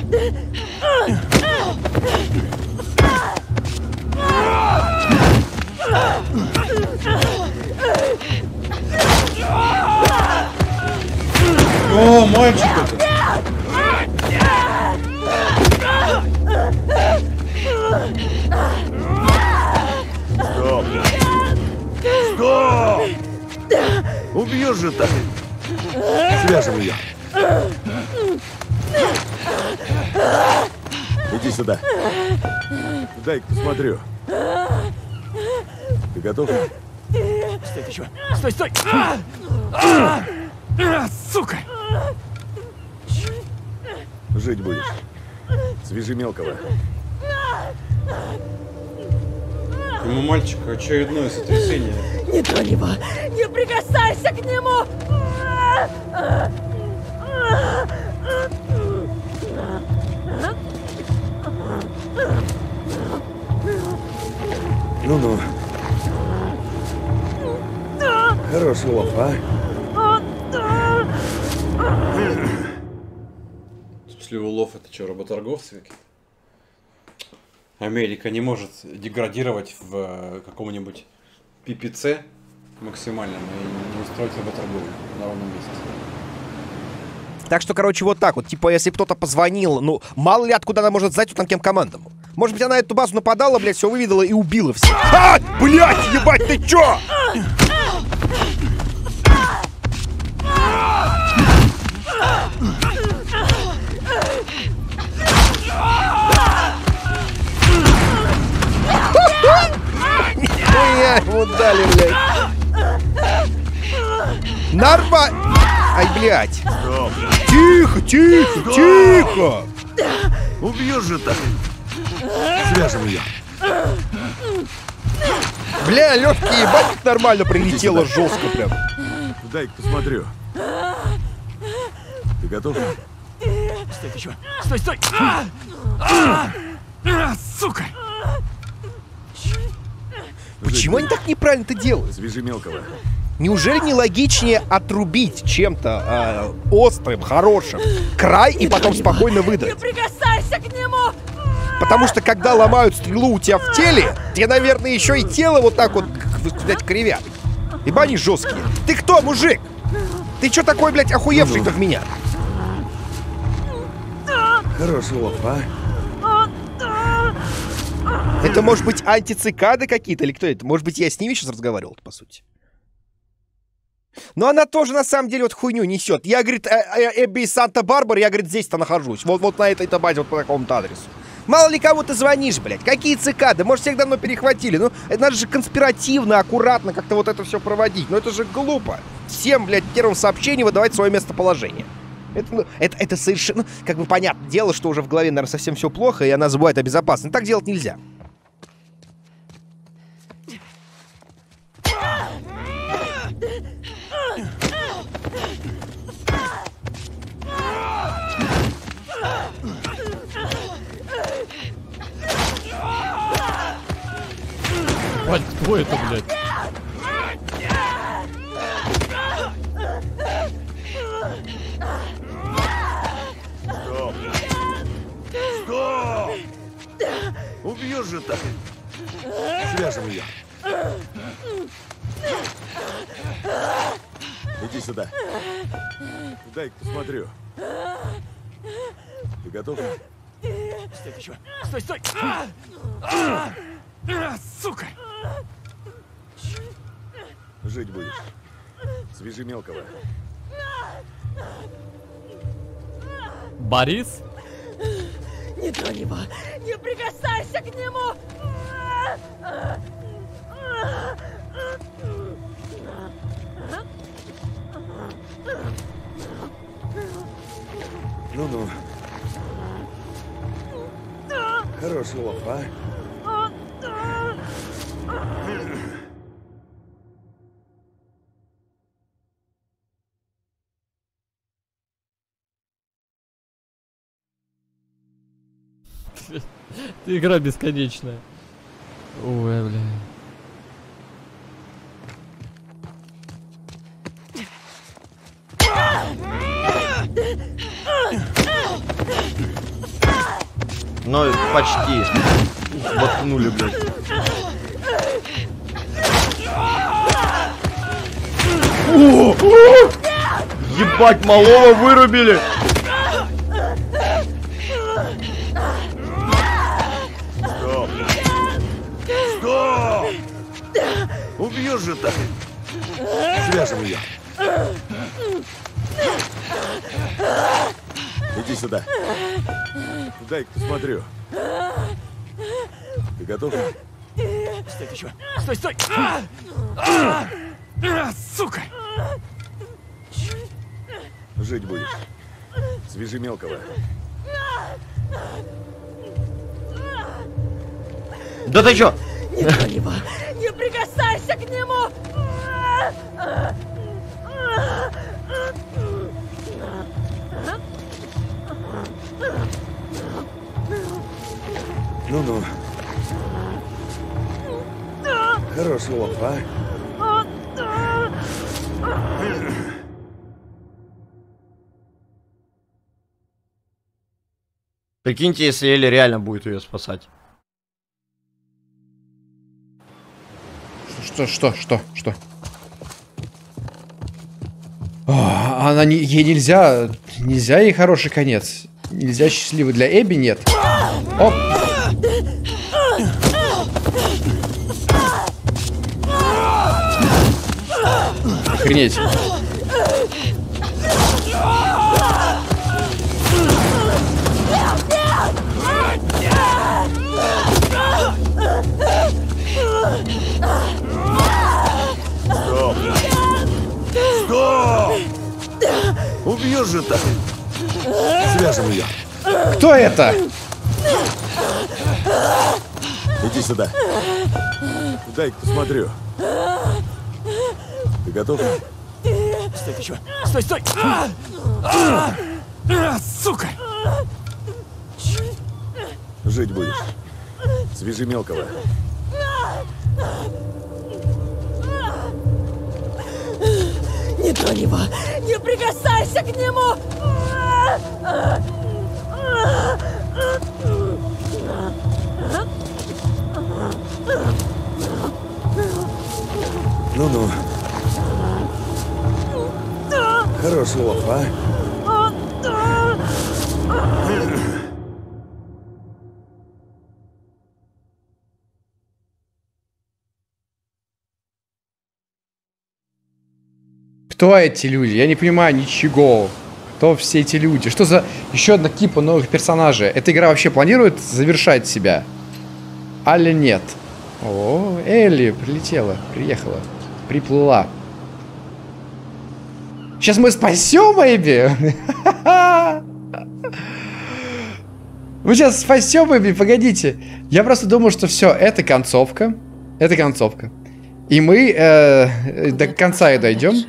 О, мальчик это! Стоп! Стоп! Убьешь же так! Свяжем ее! Иди сюда! Дай-ка посмотрю. Ты готов? Стой, ты чё? Стой, стой! Сука! Жить будешь. Свяжи мелкого. Ему мальчика очередное сотрясение. Не трони его! Не прикасайся к нему! Ну-ну. Хороший лов, а? В смысле, улов это что, работорговцы какие-то? Америка не может деградировать в каком-нибудь ППЦ максимальном и не устроить работорговлю на ровном месте. Так что, короче, вот так вот. Типа, если кто-то позвонил, ну, мало ли откуда она может знать, вот там кем командам. Может быть, она эту базу нападала, блядь, все выведала и убила всех. А! Блядь, ебать, ты чё? Нихуя ему дали, блядь. Нормально. Ай, блядь. Стоп! Тихо, тихо, тихо. Убьешь же так! Свяжем ее! Бля, легкие, ебать, как нормально прилетело жестко прям. Дай-ка посмотрю. Ты готов? Стой, ты чё? Стой, стой! Сука! Почему они так неправильно это делают? Свяжи мелкого. Неужели не логичнее отрубить чем-то острым, хорошим край и потом спокойно Не выдрать? прикасайся к нему! Потому что когда ломают стрелу у тебя в теле, тебе, наверное, еще и тело вот так вот, блядь, кривят. Ибо они жесткие. Ты кто, мужик? Ты что такой, блядь, охуевший, как меня? Хороший лов, а? Это, может быть, антицикады какие-то или кто это? Может быть, я с ними сейчас разговаривал, по сути. Но она тоже, на самом деле, вот хуйню несет. Я, говорит, Эбби из Санта-Барбары, я, говорит, здесь-то нахожусь. Вот на этой-то базе, вот по такому-то адресу. Мало ли кого ты звонишь, блядь. Какие цикады? Может, всех давно перехватили. Ну, это надо же конспиративно, аккуратно как-то вот это все проводить. Но это же глупо. Всем, блядь, в первом сообщении выдавать свое местоположение. Это совершенно... Ну, как бы понятное дело, что уже в голове, наверное, совсем все плохо, и она забывает о безопасности. Так делать нельзя. Вань, кто это, блядь? Стоп! Стоп! Убьешь же так! Свяжем ее! Иди сюда! Дай-ка посмотрю. Ты готов? Стой, ты чё? Стой, стой! Сука! Жить будешь. Свяжи мелкого. Борис? Не трони его! Не прикасайся к нему! Ну-ну. Хороший лов, а? Ты игра бесконечная. Ой, бля. Но почти. Воткнули, блядь. О! Ебать, малого вырубили! Стоп! Стоп! Убьешь же так! Свяжем ее. Иди сюда. Дай-ка посмотрю. Ты готов? Стой, ты чего? Стой, стой! Сука! Жить будешь. Свяжи мелкого. Да ты чё? Не трони его! Не прикасайся к нему! Ну-ну. Хороший лоб, а? Прикиньте, если Элли реально будет ее спасать. Что? Она не, ей нельзя ей хороший конец. Нельзя счастливый. Для Эбби нет. Оп. Охренеть. Стоп! Стоп! Убьешь же так! Свяжем ее. Кто это? Иди сюда. Дай-ка посмотрю. Ты готов? Стой, ты чего? Стой, стой! Сука! Жить будешь. Свяжи мелкого. Не трони его! Не прикасайся к нему! Ну-ну. Хороший лоб, а? Кто эти люди? Я не понимаю ничего. Кто все эти люди? Что за еще одна кипа новых персонажей? Эта игра вообще планирует завершать себя? Али нет? О, Элли прилетела, приехала, приплыла. Сейчас мы спасем Эбби. Мы сейчас спасем Эбби, погодите. Я просто думал, что все, это концовка. Это концовка. И мы до конца и дойдем.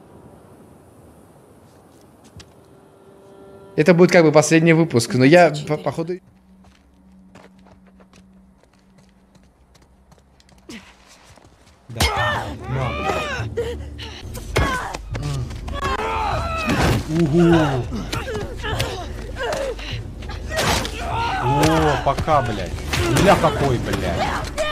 Это будет как бы последний выпуск, но я, походу... О, пока, блядь. Бля какой, блядь.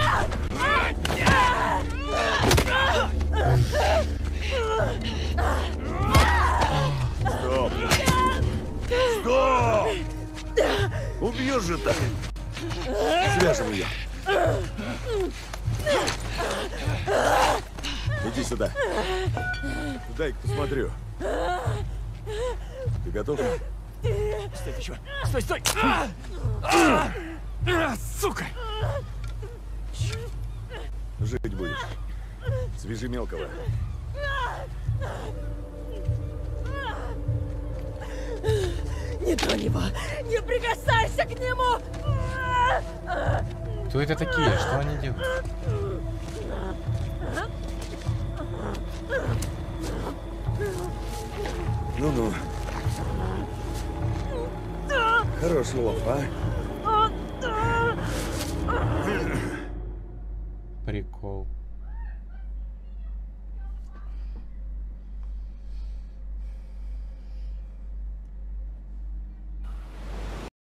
Стоп! Стоп! Убьешь же так! Свяжем ее. Иди сюда. Дай-ка посмотрю. Ты готов? Стой, ты чего? Стой, стой! Сука! Жить будешь. Свяжи мелкого. Не трони его! Не прикасайся к нему! Кто это такие? Что они делают? Ну-ну. Хороший лоб, а? Прикол.